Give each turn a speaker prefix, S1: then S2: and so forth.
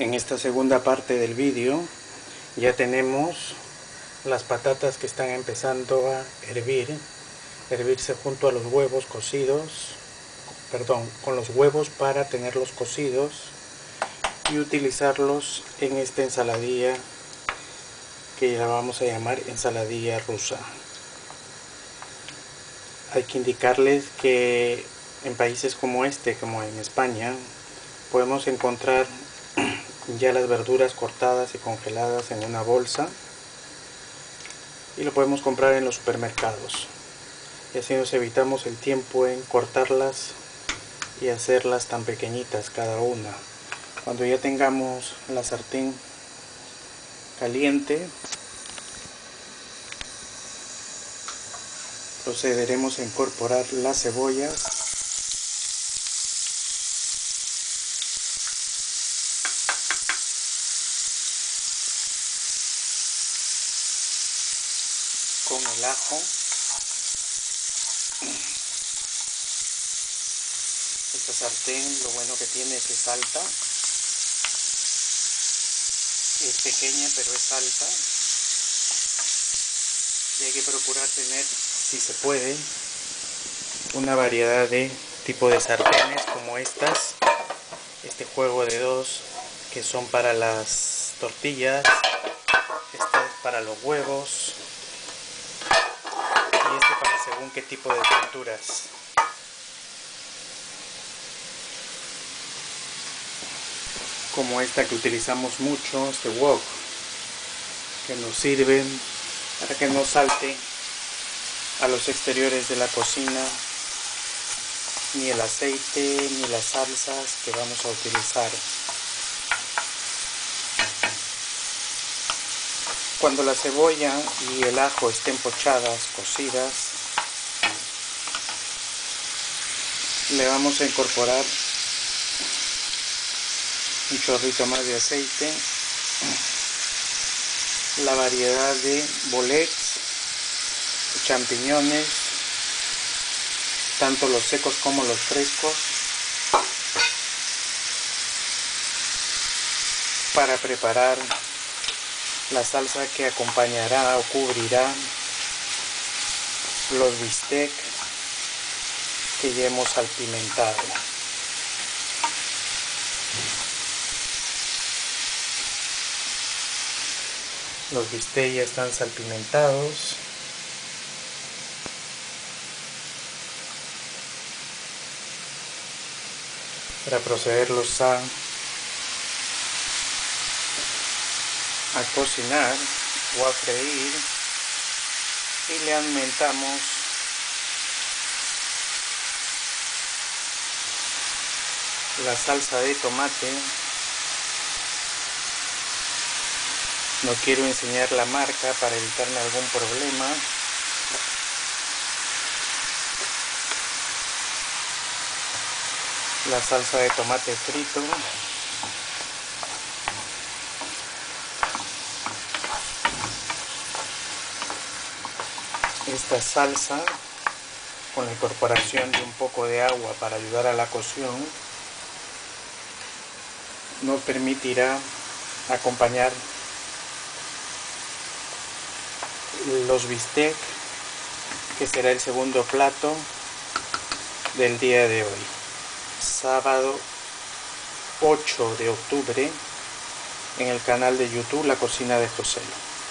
S1: En esta segunda parte del vídeo ya tenemos las patatas que están empezando a hervirse junto a los huevos cocidos, con los huevos para tenerlos cocidos y utilizarlos en esta ensaladilla que la vamos a llamar ensaladilla rusa. Hay que indicarles que en países como como en España, podemos encontrar ya las verduras cortadas y congeladas en una bolsa y lo podemos comprar en los supermercados, y así nos evitamos el tiempo en cortarlas y hacerlas tan pequeñitas cada una. Cuando ya tengamos la sartén caliente, procederemos a incorporar las cebollas con el ajo. Esta sartén lo bueno que tiene es que es alta, es pequeña pero es alta, y hay que procurar tener, si se puede, una variedad de tipo de sartenes como estas, este juego de dos que son para las tortillas, esta es para los huevos y este para según qué tipo de frituras. Como esta que utilizamos mucho, este wok, que nos sirve para que no salte a los exteriores de la cocina ni el aceite ni las salsas que vamos a utilizar. Cuando la cebolla y el ajo estén pochadas, cocidas, le vamos a incorporar un chorrito más de aceite, la variedad de bolets, champiñones, tanto los secos como los frescos, para preparar la salsa que acompañará o cubrirá los bistecs que ya hemos salpimentado. Los bistecs ya están salpimentados. Para procederlos a cocinar o a freír, y le aumentamos la salsa de tomate. No quiero enseñar la marca para evitarme algún problema. La salsa de tomate frito. Esta salsa, con la incorporación de un poco de agua para ayudar a la cocción, nos permitirá acompañar los bistecs, que será el segundo plato del día de hoy, sábado 8 de octubre, en el canal de YouTube La Cocina de Joselo.